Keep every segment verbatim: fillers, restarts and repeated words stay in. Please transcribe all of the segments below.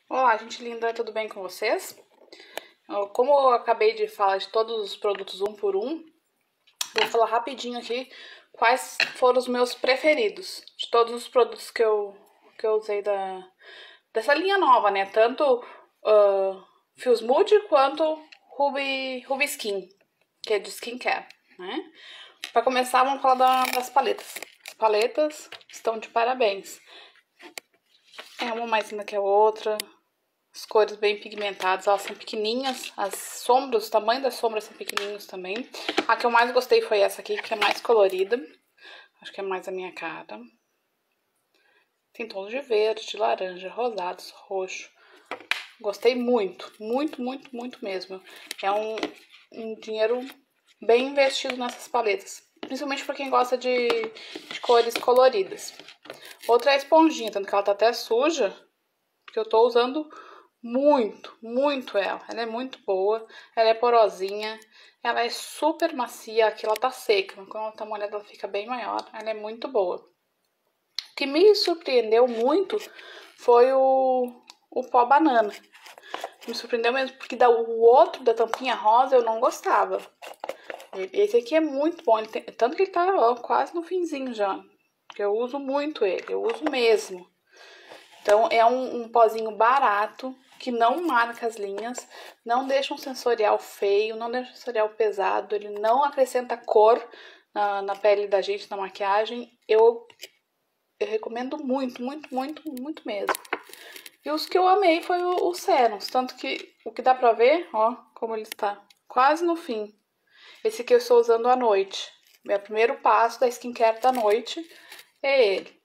Olá, gente linda, tudo bem com vocês? Como eu acabei de falar de todos os produtos um por um, vou falar rapidinho aqui quais foram os meus preferidos de todos os produtos que eu, que eu usei da, dessa linha nova, né? Tanto uh, Fios Mood quanto Ruby, Ruby Skin, que é de skincare, né? Para começar, vamos falar da, das paletas. As paletas estão de parabéns. É uma mais linda que a outra. As cores bem pigmentadas, elas são pequenininhas, as sombras, o tamanho das sombras são pequenininhos também. A que eu mais gostei foi essa aqui, que é mais colorida. Acho que é mais a minha cara. Tem tons de verde, de laranja, rosados, roxo. Gostei muito, muito, muito, muito mesmo. É um, um dinheiro bem investido nessas paletas. Principalmente para quem gosta de, de cores coloridas. Outra é a esponjinha, tanto que ela tá até suja, porque eu tô usando muito, muito ela. Ela é muito boa, ela é porosinha, ela é super macia. Aqui ela tá seca, mas quando ela tá molhada ela fica bem maior. Ela é muito boa. O que me surpreendeu muito foi o, o pó banana. Me surpreendeu mesmo, porque da, o outro da tampinha rosa eu não gostava. Esse aqui é muito bom, ele tem, tanto que ele tá ó, quase no finzinho já. Porque eu uso muito ele, eu uso mesmo. Então é um, um pozinho barato, que não marca as linhas, não deixa um sensorial feio, não deixa um sensorial pesado, ele não acrescenta cor na, na pele da gente, na maquiagem. Eu, eu recomendo muito, muito, muito, muito mesmo. E os que eu amei foi o, o Serums, tanto que o que dá pra ver, ó, como ele está quase no fim. Esse que eu estou usando à noite. Meu primeiro passo da skincare da noite é ele.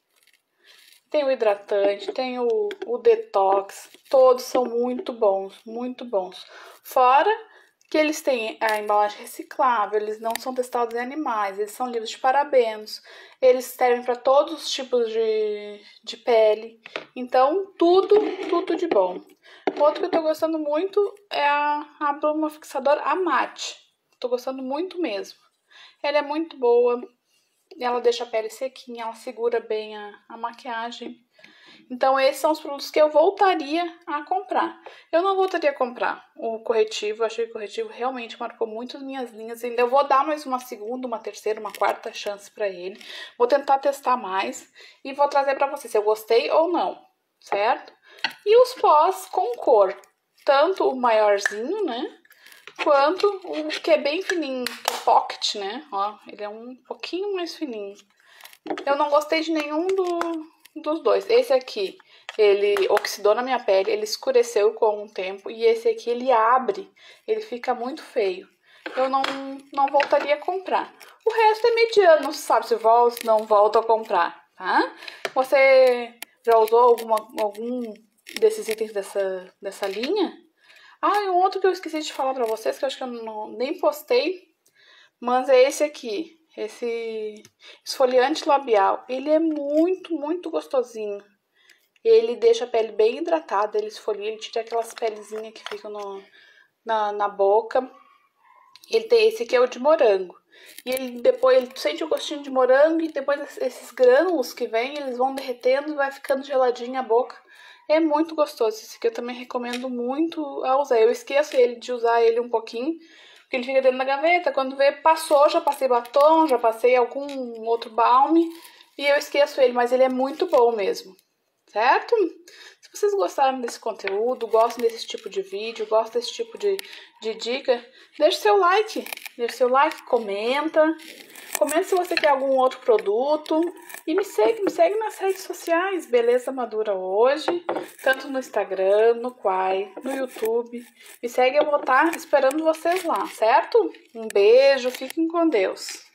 Tem o hidratante, tem o, o detox, todos são muito bons, muito bons. Fora que eles têm a embalagem reciclável, eles não são testados em animais, eles são livres de parabenos, eles servem para todos os tipos de, de pele. Então, tudo, tudo de bom. Outro que eu tô gostando muito é a, a bruma fixador a mate. Tô gostando muito mesmo. Ela é muito boa. Ela deixa a pele sequinha, ela segura bem a, a maquiagem. Então, esses são os produtos que eu voltaria a comprar. Eu não voltaria a comprar o corretivo, eu achei que o corretivo realmente marcou muito as minhas linhas. Ainda eu vou dar mais uma segunda, uma terceira, uma quarta chance para ele. Vou tentar testar mais e vou trazer para vocês se eu gostei ou não, certo? E os pós com cor, tanto o maiorzinho, né? Quanto o que é bem fininho, que é pocket, né? Ó, ele é um pouquinho mais fininho. Eu não gostei de nenhum do, dos dois. Esse aqui, ele oxidou na minha pele, ele escureceu com o tempo. E esse aqui, ele abre, ele fica muito feio. Eu não, não voltaria a comprar. O resto é mediano, não se sabe se volta, se não volto a comprar, tá? Você já usou alguma, algum desses itens dessa, dessa linha? Ah, e um outro que eu esqueci de falar pra vocês, que eu acho que eu não, nem postei, mas é esse aqui, esse esfoliante labial. Ele é muito, muito gostosinho. Ele deixa a pele bem hidratada, ele esfolia, ele tira aquelas pelezinhas que ficam no, na, na boca. Ele tem esse aqui é o de morango. E ele depois ele sente o gostinho de morango e depois esses grânulos que vêm, eles vão derretendo e vai ficando geladinha a boca. É muito gostoso. Esse aqui eu também recomendo muito a usar. Eu esqueço ele de usar ele um pouquinho, porque ele fica dentro da gaveta. Quando vê, passou, já passei batom, já passei algum outro balme e eu esqueço ele, mas ele é muito bom mesmo, certo? Se vocês gostaram desse conteúdo, gostam desse tipo de vídeo, gostam desse tipo de, de dica, deixe seu like, deixe seu like, comenta, comenta se você quer algum outro produto e me segue, me segue nas redes sociais, Beleza Madura Hoje, tanto no Instagram, no Quai, no YouTube, me segue, eu vou estar esperando vocês lá, certo? Um beijo, fiquem com Deus.